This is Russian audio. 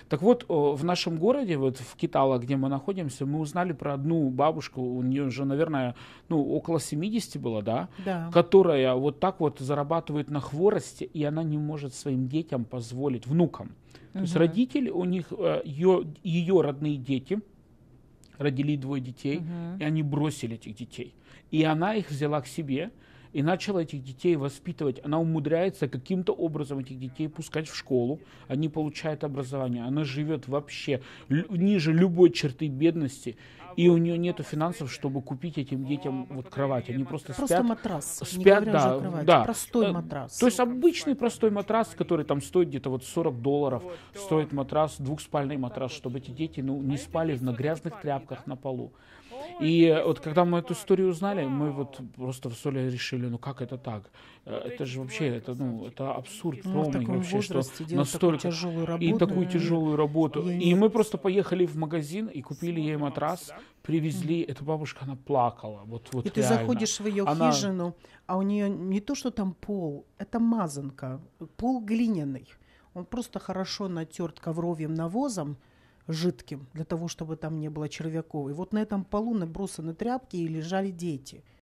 Так вот, в нашем городе, вот в Китало, где мы находимся, мы узнали про одну бабушку, у нее уже, наверное, ну, около 70 было, да, Да. которая вот так вот зарабатывает на хворосте, и она не может своим детям позволить, внукам. То есть Мгм. родители, у них, ее родные дети, родили двое детей, Мгм. и они бросили этих детей. И она их взяла к себе и начала этих детей воспитывать. Она умудряется каким-то образом этих детей пускать в школу, они получают образование, она живет вообще ниже любой черты бедности, и у нее нет финансов, чтобы купить этим детям вот кровать. Они просто Просто спят, матрас, не спят, говоря уже о да, кровати. да. Простой То матрас. есть обычный простой матрас, который там стоит где-то вот $40, стоит матрас, двухспальный матрас, чтобы эти дети, ну, не спали на грязных тряпках на полу. И вот когда мы эту историю узнали, мы вот просто в Соле решили, ну как это так? Это же вообще, это, ну, это абсурд Ну, в полный таком вообще, что возрасте делать такую настолько... тяжелую И работу, такую тяжелую работу. ей И нет. мы просто поехали в магазин и купили ей матрас, привезли. Эта бабушка, она плакала, вот, И вот ты реально. заходишь в ее Она... хижину, а у нее не то, что там пол, это мазанка, пол глиняный. Он просто хорошо натерт ковровым навозом, жидким, для того, чтобы там не было червяков. И вот на этом полу набросаны тряпки и лежали дети.